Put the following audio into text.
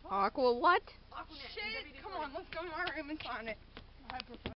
Aqua what? Shit! Come on, let's go in my room and find it.